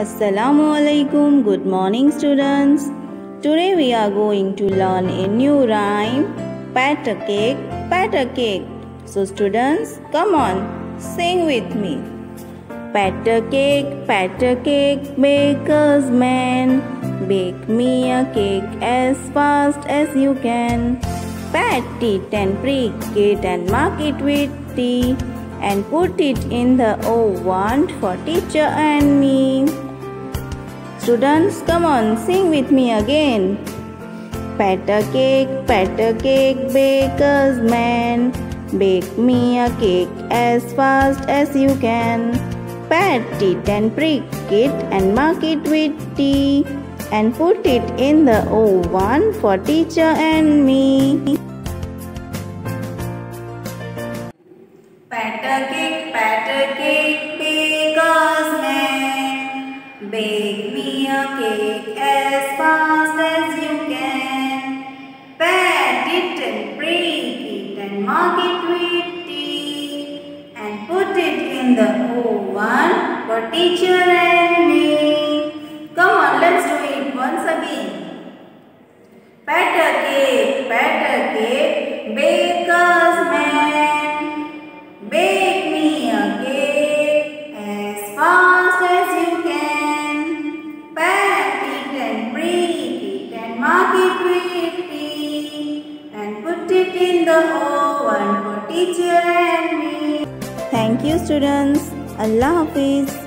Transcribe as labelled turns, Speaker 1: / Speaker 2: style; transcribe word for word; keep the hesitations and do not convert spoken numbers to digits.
Speaker 1: Assalamu alaikum. Good morning, students. Today we are going to learn a new rhyme. Pat a cake, pat a cake. So students, come on, sing with me. Pat a cake, pat a cake, baker's man. Bake me a cake as fast as you can. Pat it and prick it and mark it with T. And put it in the oven for teacher and me. Students, come on, sing with me again. Pat a cake, pat a cake, baker's man. Bake me a cake as fast as you can. Pat it and prick it and mark it with T. And put it in the oven for teacher and me.
Speaker 2: Pat a cake, pat a cake, baker's man. Bake me a cake as fast as you can. Pat it and prick it and mark it with T. And put it in the oven for teacher and me. Come on, let's do it once again. Pat a cake, pat a cake, baker's man. Bake me a cake as fast as you can. Pat it and prick it and mark it with T. And put it in the oven for teacher and me.
Speaker 1: Thank you, students. Allah Hafiz.